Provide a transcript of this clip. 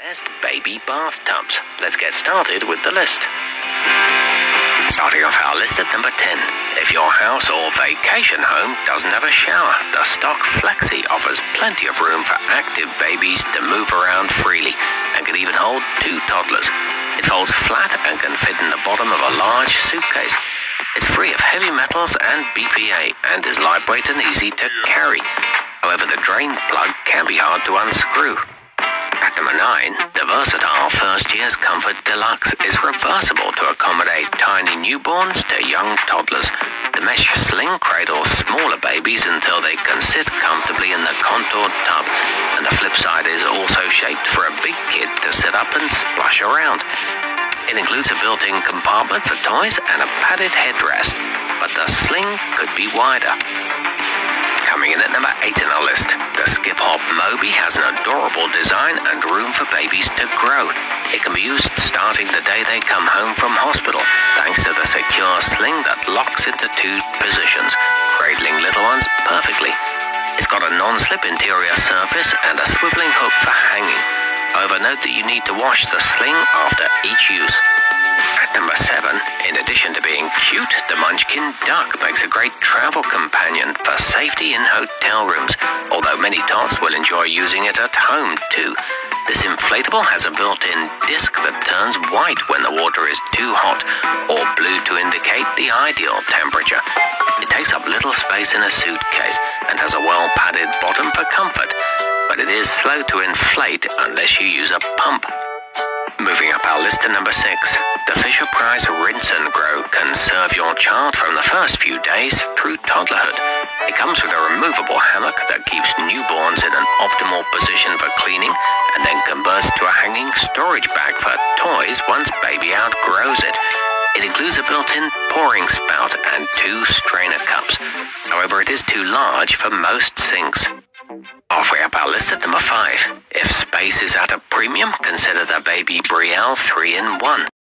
Best baby bathtubs. Let's get started with the list. Starting off our list at number 10. If your house or vacation home doesn't have a shower, the stock Flexi offers plenty of room for active babies to move around freely and can even hold 2 toddlers. It folds flat and can fit in the bottom of a large suitcase. It's free of heavy metals and BPA and is lightweight and easy to carry. However, the drain plug can be hard to unscrew. At number 9, the versatile First Year's Comfort Deluxe is reversible to accommodate tiny newborns to young toddlers. The mesh sling cradles smaller babies until they can sit comfortably in the contoured tub, and the flip side is also shaped for a big kid to sit up and splash around. It includes a built-in compartment for toys and a padded headrest, but the sling could be wider. Coming in at number 8 in our list, the Skip Hop Moby has an adorable design and room for babies to grow. It can be used starting the day they come home from hospital, thanks to the secure sling that locks into 2 positions, cradling little ones perfectly. It's got a non-slip interior surface and a swiveling hook for hanging. However, note that you need to wash the sling after each use. At number 7, in addition to being cute, the Munchkin Duck makes a great travel companion for safety in hotel rooms, although many tots will enjoy using it at home too. This inflatable has a built-in disc that turns white when the water is too hot, or blue to indicate the ideal temperature. It takes up little space in a suitcase and has a well-padded bottom for comfort, but it is slow to inflate unless you use a pump. Moving up our list to number 6, the Fisher-Price Rinse and Grow can serve your child from the first few days through toddlerhood. It comes with a removable hammock that keeps newborns in an optimal position for cleaning and then converts to a hanging storage bag for toys once baby outgrows it. It includes a built-in pouring spout and 2 strainer cups. However, it is too large for most sinks. Halfway up our list at number 5. If space is at a premium, consider the Baby Brielle 3-in-1.